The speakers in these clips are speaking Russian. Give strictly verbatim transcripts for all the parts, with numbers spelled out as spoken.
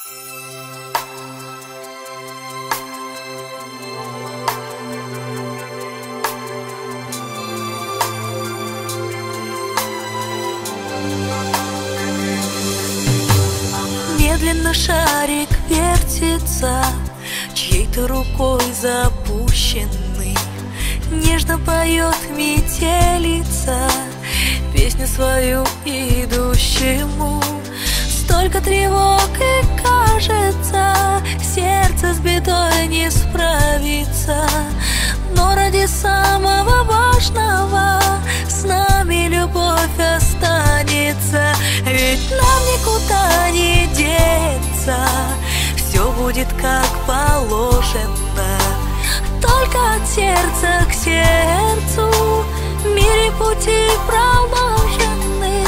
Медленно шарик вертится, чьей-то рукой запущенный. Нежно поет метелица песню свою идущему. Столько тревог и кажется, сердце с бедой не справится. Но ради самого важного с нами любовь останется. Ведь нам никуда не деться, все будет как положено. Только от сердца к сердцу в мире пути проложены.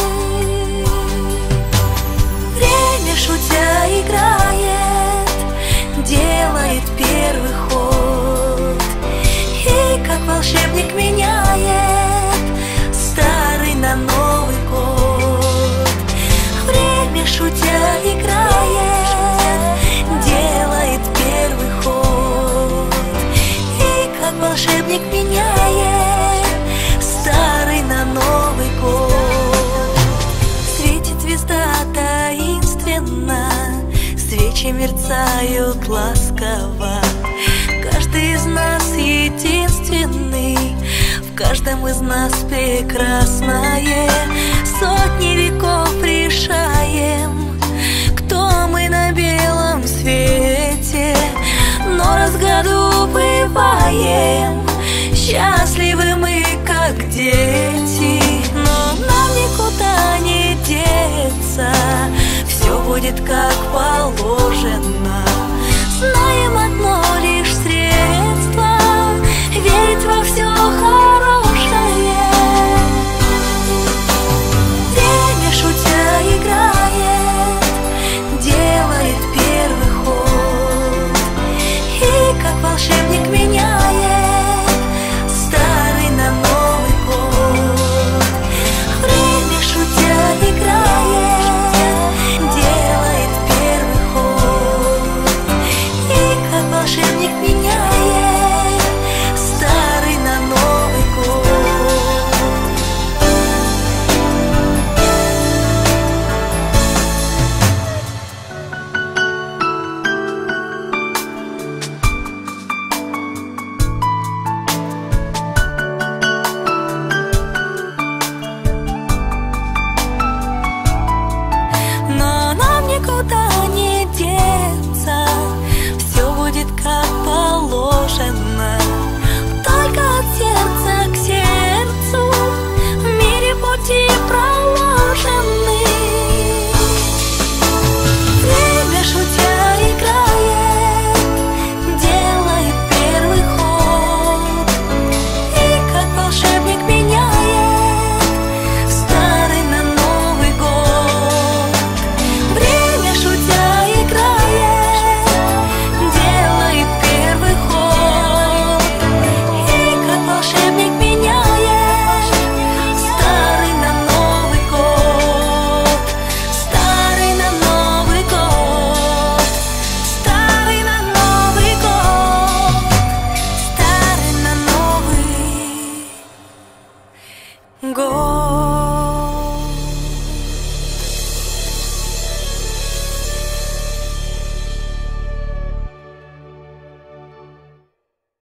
Время, шутя, играет, делает первый ход, и как волшебник меняет старый на Новый год. Время, шутя, играет, делает первый ход, и как волшебник меняет старый на Новый год. Светит звезда таинственно, свечи мерцают ласково. Каждый из нас единственный, в каждом из нас прекрасное. Сотни веков решаем, кто мы на белом свете, но раз в году бываем счастливы мы, как дети. Но нам никуда не деться, все будет как положено. Знаем одно лишь средство — верить во все хорошее. Время, шутя, играет, делает первый ход, и как волшебник меняет старый на Новый год. Время, шутя, играет, делает первый ход, и как волшебник меняет старый на Новый год. Но нам никуда не деться, все будет как положено. Только от сердца к сердцу в мире пути проложены. Время, шутя, играет, делает первый ход, и как волшебник меняет старый на Новый год. Время, шутя, играет, делает первый ход, и как волшебник меняет старый на Новый год. Старый на Новый год, старый на Новый год, старый на Новый год.